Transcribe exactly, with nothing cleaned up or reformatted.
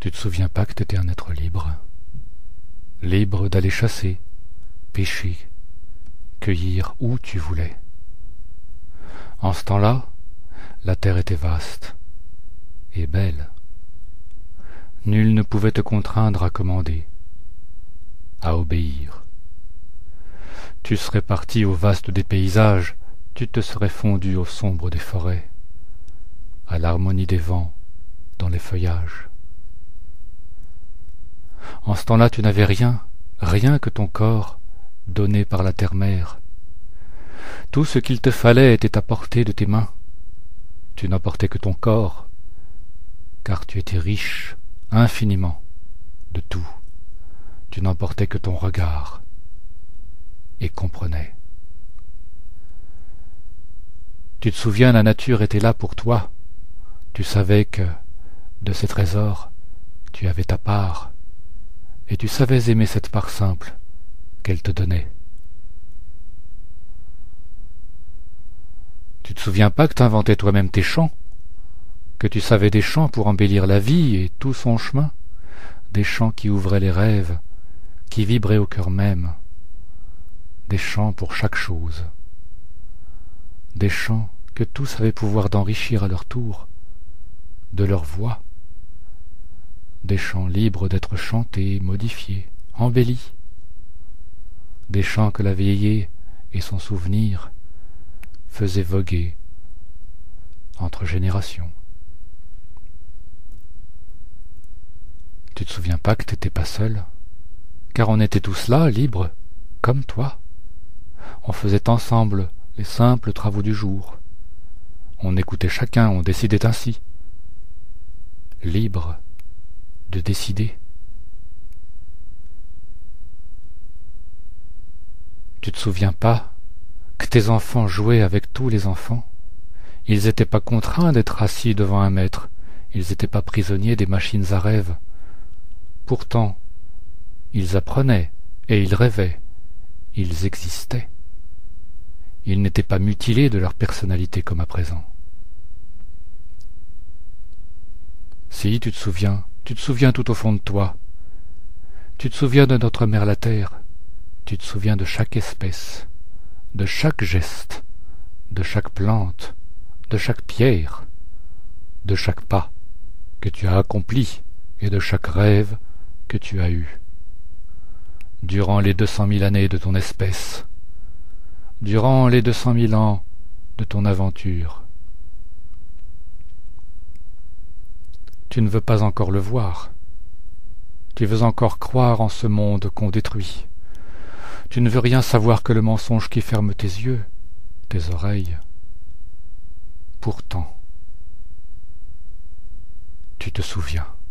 Tu te souviens pas que t'étais un être libre, libre d'aller chasser, pêcher, cueillir où tu voulais. En ce temps-là, la terre était vaste et belle. Nul ne pouvait te contraindre à commander, à obéir. Tu serais parti au vaste des paysages, tu te serais fondu au sombre des forêts, à l'harmonie des vents dans les feuillages. En ce temps-là, tu n'avais rien, rien que ton corps, donné par la terre-mère. Tout ce qu'il te fallait était à portée de tes mains. Tu n'apportais que ton corps, car tu étais riche, infiniment, de tout. Tu n'emportais que ton regard, et comprenais. Tu te souviens, la nature était là pour toi. Tu savais que, de ces trésors, tu avais ta part, et tu savais aimer cette part simple qu'elle te donnait. Tu te souviens pas que t'inventais toi-même tes chants, que tu savais des chants pour embellir la vie et tout son chemin, des chants qui ouvraient les rêves, qui vibraient au cœur même, des chants pour chaque chose, des chants que tous avaient pouvoir d'enrichir à leur tour, de leur voix, des chants libres d'être chantés, modifiés, embellis, des chants que la veillée et son souvenir faisaient voguer entre générations. Tu te souviens pas que t'étais pas seul, car on était tous là, libres, comme toi. On faisait ensemble les simples travaux du jour. On écoutait chacun, on décidait ainsi. Libre de décider. Tu te souviens pas que tes enfants jouaient avec tous les enfants? Ils n'étaient pas contraints d'être assis devant un maître, ils n'étaient pas prisonniers des machines à rêve. Pourtant, ils apprenaient et ils rêvaient, ils existaient. Ils n'étaient pas mutilés de leur personnalité comme à présent. Si, tu te souviens, tu te souviens tout au fond de toi. Tu te souviens de notre mère la terre, tu te souviens de chaque espèce, de chaque geste, de chaque plante, de chaque pierre, de chaque pas que tu as accompli et de chaque rêve que tu as eu. Durant les deux cent mille années de ton espèce, durant les deux cent mille ans de ton aventure. Tu ne veux pas encore le voir. Tu veux encore croire en ce monde qu'on détruit. Tu ne veux rien savoir que le mensonge qui ferme tes yeux, tes oreilles. Pourtant, tu te souviens.